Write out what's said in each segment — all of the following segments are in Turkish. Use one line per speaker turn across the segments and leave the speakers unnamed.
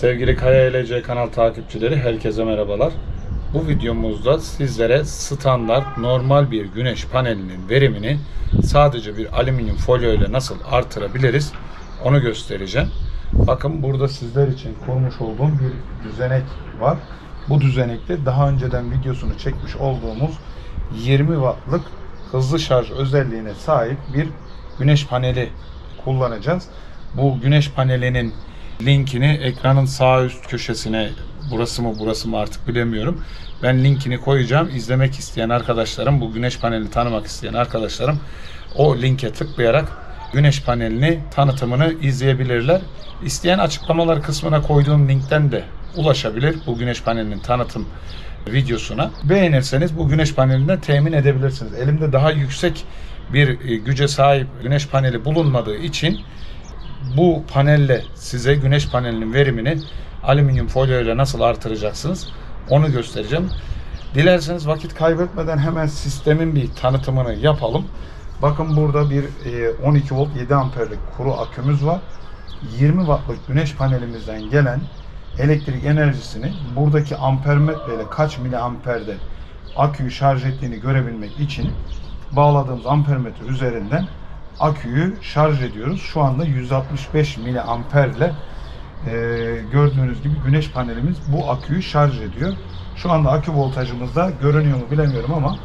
Sevgili Kaya LC kanal takipçileri, herkese merhabalar. Bu videomuzda sizlere standart normal bir güneş panelinin verimini sadece bir alüminyum folyo ile nasıl artırabiliriz onu göstereceğim. Bakın, burada sizler için kurmuş olduğum bir düzenek var. Bu düzenekte daha önceden videosunu çekmiş olduğumuz 20 wattlık hızlı şarj özelliğine sahip bir güneş paneli kullanacağız. Bu güneş panelinin linkini ekranın sağ üst köşesine, burası mı artık bilemiyorum, ben linkini koyacağım. İzlemek isteyen arkadaşlarım, bu güneş panelini tanımak isteyen arkadaşlarım o linke tıklayarak güneş panelini tanıtımını izleyebilirler. İsteyen açıklamalar kısmına koyduğum linkten de ulaşabilir bu güneş panelinin tanıtım videosuna. Beğenirseniz bu güneş panelinden temin edebilirsiniz. Elimde daha yüksek bir güce sahip güneş paneli bulunmadığı için bu panelle size güneş panelinin verimini alüminyum folyo ile nasıl artıracaksınız onu göstereceğim. Dilerseniz vakit kaybetmeden hemen sistemin bir tanıtımını yapalım. Bakın, burada bir 12 volt 7 amperlik kuru akümüz var. 20 wattlık güneş panelimizden gelen elektrik enerjisini buradaki ampermetre ile kaç miliamperde aküyü şarj ettiğini görebilmek için bağladığımız ampermetre üzerinden aküyü şarj ediyoruz. Şu anda 165 miliamperle gördüğünüz gibi güneş panelimiz bu aküyü şarj ediyor. Şu anda akü voltajımızda görünüyor mu bilemiyorum ama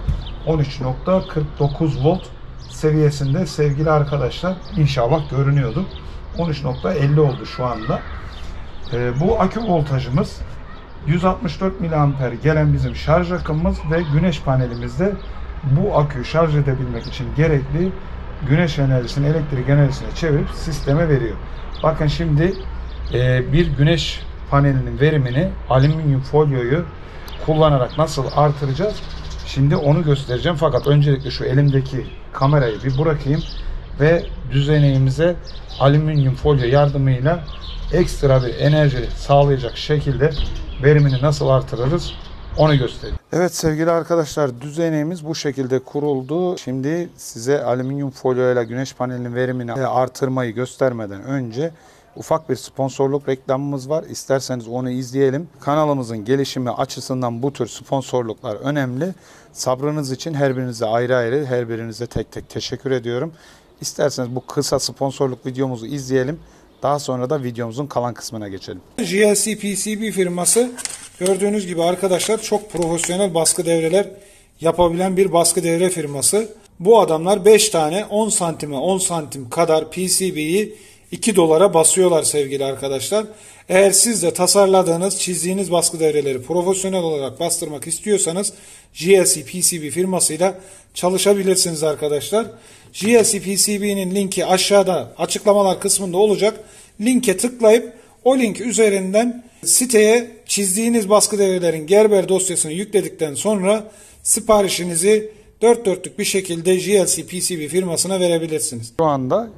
13.49 volt seviyesinde sevgili arkadaşlar, inşallah görünüyordu. 13.50 oldu şu anda. Bu akü voltajımız 164 miliamper gelen bizim şarj akımımız ve güneş panelimizde bu aküyü şarj edebilmek için gerekli güneş enerjisini elektrik enerjisine çevirip sisteme veriyor. Bakın şimdi bir güneş panelinin verimini alüminyum folyoyu kullanarak nasıl artıracağız? Şimdi onu göstereceğim. Fakat öncelikle şu elimdeki kamerayı bir bırakayım ve düzeneğimize alüminyum folyo yardımıyla ekstra bir enerji sağlayacak şekilde verimini nasıl artırırız onu göstereyim. Evet sevgili arkadaşlar, düzeneğimiz bu şekilde kuruldu. Şimdi size alüminyum folyo ile güneş panelinin verimini artırmayı göstermeden önce ufak bir sponsorluk reklamımız var. İsterseniz onu izleyelim. Kanalımızın gelişimi açısından bu tür sponsorluklar önemli. Sabrınız için her birinize ayrı ayrı, her birinize tek tek teşekkür ediyorum. İsterseniz bu kısa sponsorluk videomuzu izleyelim. Daha sonra da videomuzun kalan kısmına geçelim.
JLC PCB firması, gördüğünüz gibi arkadaşlar, çok profesyonel baskı devreler yapabilen bir baskı devre firması. Bu adamlar 5 tane 10 santime 10 santim kadar PCB'yi 2 dolara basıyorlar sevgili arkadaşlar. Eğer siz de tasarladığınız, çizdiğiniz baskı devreleri profesyonel olarak bastırmak istiyorsanız JLC PCB firmasıyla çalışabilirsiniz arkadaşlar. JLC PCB'nin linki aşağıda açıklamalar kısmında olacak. Linke tıklayıp o link üzerinden siteye çizdiğiniz baskı devrelerin Gerber dosyasını yükledikten sonra siparişinizi dört dörtlük bir şekilde JLC PCB firmasına verebilirsiniz.
Şu anda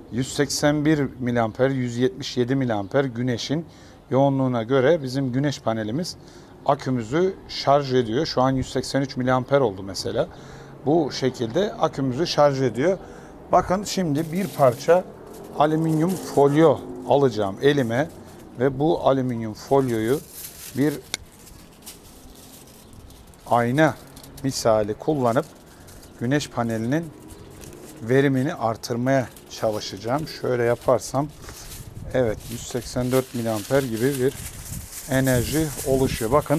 181 miliamper, 177 miliamper güneşin yoğunluğuna göre bizim güneş panelimiz akümüzü şarj ediyor. Şu an 183 miliamper oldu mesela. Bu şekilde akümüzü şarj ediyor. Bakın, şimdi bir parça alüminyum folyo alacağım elime ve bu alüminyum folyoyu bir ayna misali kullanıp güneş panelinin verimini artırmaya çalışacağım. Şöyle yaparsam, evet, 184 miliamper gibi bir enerji oluşuyor. Bakın,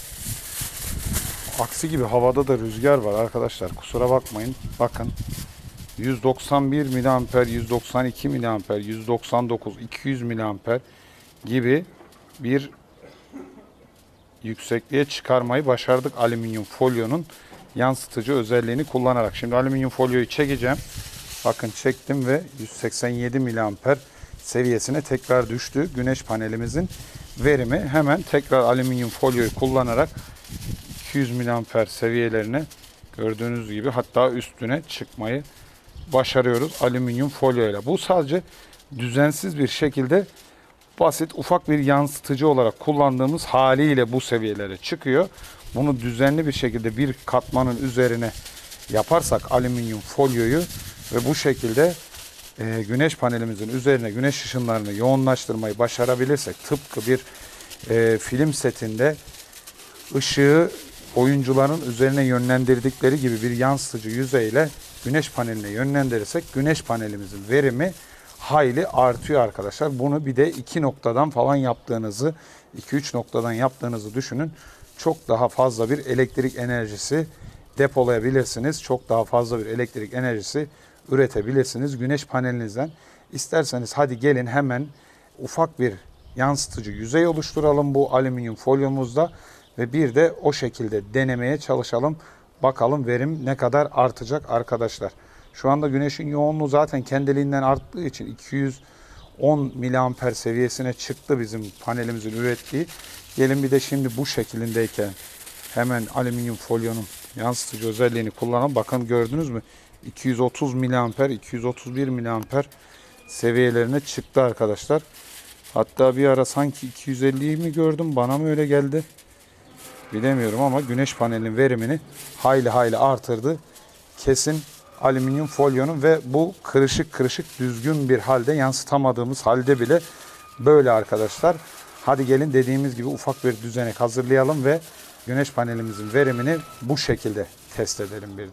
aksi gibi havada da rüzgar var arkadaşlar, kusura bakmayın. Bakın, 191 miliamper, 192 miliamper, 199, 200 miliamper gibi bir yüksekliğe çıkarmayı başardık alüminyum folyonun yansıtıcı özelliğini kullanarak. Şimdi alüminyum folyoyu çekeceğim. Bakın, çektim ve 187 miliamper seviyesine tekrar düştü. Güneş panelimizin verimi hemen tekrar alüminyum folyoyu kullanarak 200 miliamper seviyelerine, gördüğünüz gibi, hatta üstüne çıkmayı başarıyoruz alüminyum folyo ile. Bu sadece düzensiz bir şekilde basit ufak bir yansıtıcı olarak kullandığımız haliyle bu seviyelere çıkıyor. Bunu düzenli bir şekilde bir katmanın üzerine yaparsak alüminyum folyoyu ve bu şekilde güneş panelimizin üzerine güneş ışınlarını yoğunlaştırmayı başarabilirsek, tıpkı bir film setinde ışığı oyuncuların üzerine yönlendirdikleri gibi bir yansıtıcı yüzeyle güneş paneline yönlendirirsek güneş panelimizin verimi hayli artıyor arkadaşlar. Bunu bir de 2 noktadan falan yaptığınızı, 2-3 noktadan yaptığınızı düşünün. Çok daha fazla bir elektrik enerjisi depolayabilirsiniz. Çok daha fazla bir elektrik enerjisi üretebilirsiniz güneş panelinizden. İsterseniz hadi gelin hemen ufak bir yansıtıcı yüzey oluşturalım bu alüminyum folyomuzda ve bir de o şekilde denemeye çalışalım. Bakalım verim ne kadar artacak arkadaşlar. Şu anda güneşin yoğunluğu zaten kendiliğinden arttığı için 210 miliamper seviyesine çıktı bizim panelimizin ürettiği. Gelin bir de şimdi bu şeklindeyken hemen alüminyum folyonun yansıtıcı özelliğini kullanalım. Bakın gördünüz mü? 230 miliamper, 231 miliamper seviyelerine çıktı arkadaşlar. Hatta bir ara sanki 250'yi mi gördüm? Bana mı öyle geldi? Bilemiyorum ama güneş panelinin verimini hayli artırdı. Kesin alüminyum folyonun ve bu kırışık düzgün bir halde yansıtamadığımız halde bile böyle arkadaşlar. Hadi gelin dediğimiz gibi ufak bir düzenek hazırlayalım ve güneş panelimizin verimini bu şekilde test edelim bir de.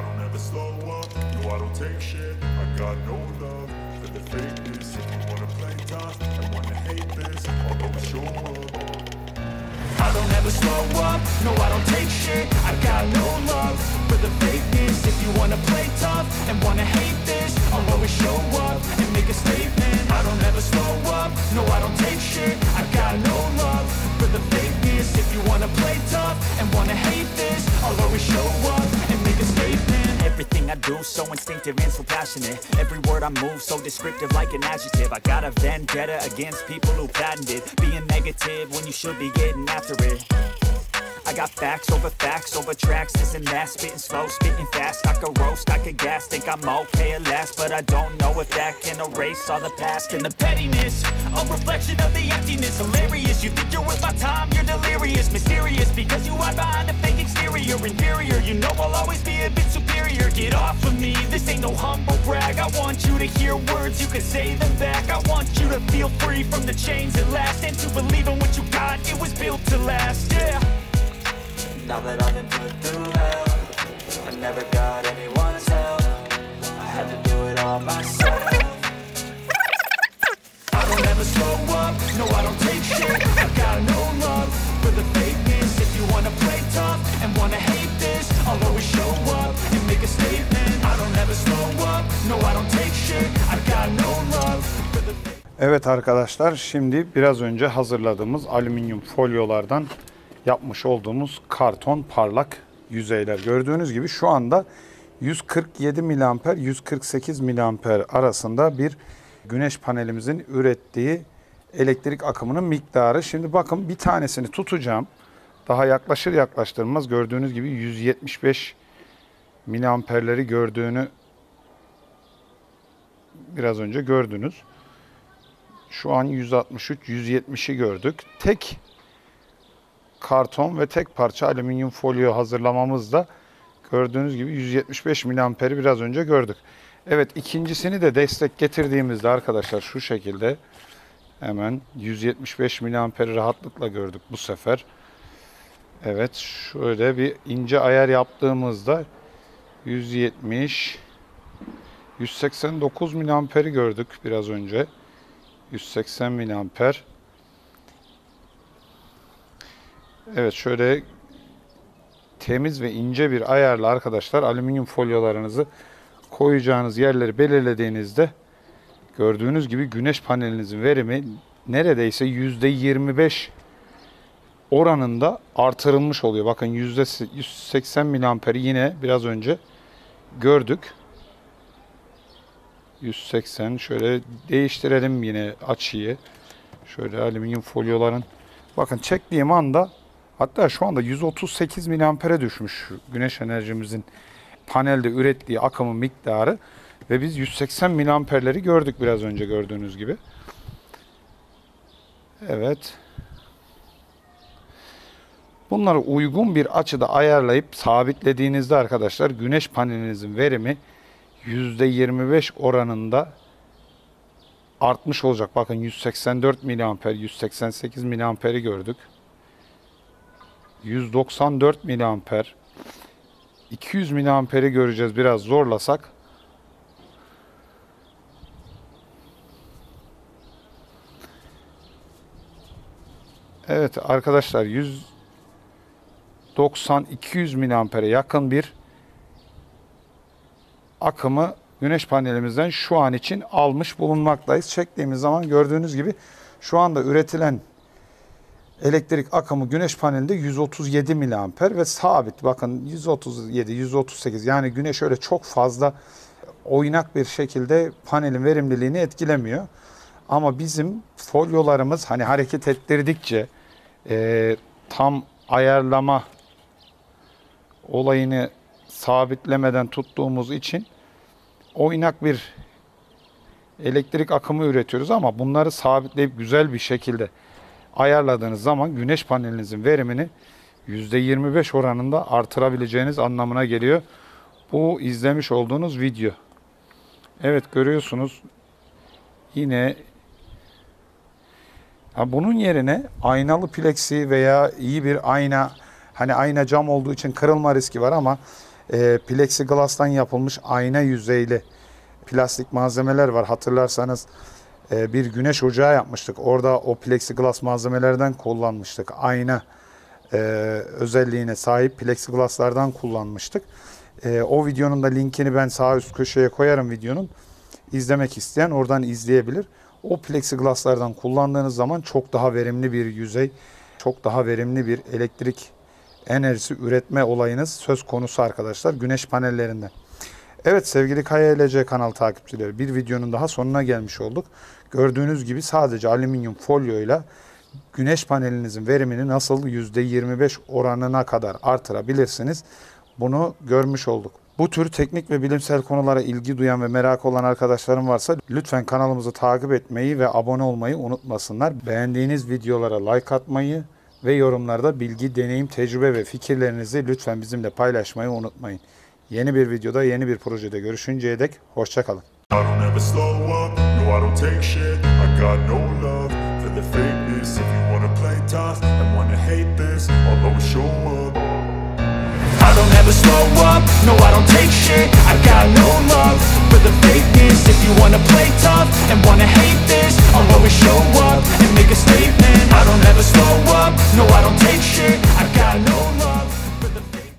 I don't ever slow up, no I don't take shit. I got no love for the fakeness. If you wanna play tough and wanna hate this, I'll always show up and make a statement. I don't ever slow up, no I don't take shit. I got no love for the fakeness. If you wanna play tough and wanna hate this, I'll always show up and make a statement. Everything I do so instinctive and so passionate. Every word I move so descriptive like an adjective. I got a vendetta against people who patented being negative when you should be getting after it. I got facts over tracks, this and that. Spitting slow, spitting fast. I could roast, I could gas. Think I'm okay at last, but I don't know if that can erase all the past. And the pettiness, a reflection of the emptiness. Hilarious, you think you're worth my time, you're delirious. Mysterious, because you hide behind a fake exterior. Inferior, you know I'll always be a bit superior. Get off of me, this ain't no humble brag. I want you to hear words, you can say them back. I want you to feel free from the chains at last, and to believe in what you got, it was built to last, yeah. Now that I've been put through hell, I never got anyone's help. I had to do it all myself. I don't ever slow up, no I don't take shit. I got no love for the fakeness. If you wanna play tough and wanna hate this, I'll always show up and make a statement. I don't ever slow up, no I don't take shit. I got no love for the fakeness.
Evet arkadaşlar, şimdi biraz önce hazırladığımız alüminyum folyolardan yapmış olduğumuz karton parlak yüzeyler. Gördüğünüz gibi şu anda 147 miliamper 148 miliamper arasında bir güneş panelimizin ürettiği elektrik akımının miktarı. Şimdi bakın bir tanesini tutacağım. Daha yaklaşır yaklaştırmaz gördüğünüz gibi 175 miliamperleri gördüğünü biraz önce gördünüz. Şu an 163, 170'i gördük. Tek karton ve tek parça alüminyum folyo hazırlamamızda gördüğünüz gibi 175 miliamperi biraz önce gördük. Evet, ikincisini de destek getirdiğimizde arkadaşlar şu şekilde hemen 175 miliamperi rahatlıkla gördük bu sefer. Evet, şöyle bir ince ayar yaptığımızda 170 189 miliamperi gördük biraz önce. 180 miliamper. Evet, şöyle temiz ve ince bir ayarla arkadaşlar alüminyum folyolarınızı koyacağınız yerleri belirlediğinizde gördüğünüz gibi güneş panelinizin verimi neredeyse %25 oranında artırılmış oluyor. Bakın %180 miliamperi yine biraz önce gördük. 180, şöyle değiştirelim yine açıyı. Şöyle alüminyum folyoların, bakın çektiğim anda, hatta şu anda 138 miliampere düşmüş güneş enerjimizin panelde ürettiği akımın miktarı ve biz 180 miliamperleri gördük biraz önce gördüğünüz gibi. Evet. Bunları uygun bir açıda ayarlayıp sabitlediğinizde arkadaşlar güneş panelinizin verimi %25 oranında artmış olacak. Bakın 184 miliamper, 188 miliamperi gördük. 194 miliamper. 200 miliamperi göreceğiz biraz zorlasak. Evet arkadaşlar, 190-200 miliampere yakın bir akımı güneş panelimizden şu an için almış bulunmaktayız. Çektiğimiz zaman gördüğünüz gibi şu anda üretilen elektrik akımı güneş panelinde 137 miliamper ve sabit. Bakın 137, 138, yani güneş öyle çok fazla oynak bir şekilde panelin verimliliğini etkilemiyor. Ama bizim folyolarımız hani hareket ettirdikçe tam ayarlama olayını sabitlemeden tuttuğumuz için oynak bir elektrik akımı üretiyoruz ama bunları sabitleyip güzel bir şekilde ayarladığınız zaman güneş panelinizin verimini %25 oranında artırabileceğiniz anlamına geliyor bu izlemiş olduğunuz video. Evet, görüyorsunuz yine bunun yerine aynalı plexi veya iyi bir ayna, hani ayna cam olduğu için kırılma riski var ama plexiglass'tan yapılmış ayna yüzeyli plastik malzemeler var. Hatırlarsanız bir güneş ocağı yapmıştık. Orada o plexiglass malzemelerden kullanmıştık. Ayna özelliğine sahip plexiglass'lardan kullanmıştık. O videonun da linkini ben sağ üst köşeye koyarım videonun. İzlemek isteyen oradan izleyebilir. O plexiglass'lardan kullandığınız zaman çok daha verimli bir yüzey, çok daha verimli bir elektrik enerjisi üretme olayınız söz konusu arkadaşlar güneş panellerinden. Evet sevgili KYLC kanal takipçileri, bir videonun daha sonuna gelmiş olduk. Gördüğünüz gibi sadece alüminyum folyoyla güneş panelinizin verimini nasıl %25 oranına kadar artırabilirsiniz, bunu görmüş olduk. Bu tür teknik ve bilimsel konulara ilgi duyan ve merak olan arkadaşlarım varsa lütfen kanalımızı takip etmeyi ve abone olmayı unutmasınlar. Beğendiğiniz videolara like atmayı ve yorumlarda bilgi, deneyim, tecrübe ve fikirlerinizi lütfen bizimle paylaşmayı unutmayın. Yeni bir videoda, yeni bir projede görüşünceye dek hoşça kalın.
I don't ever slow up, no I don't take shit. I got no love for the fakeness. If you wanna play tough and wanna hate this, I'll always show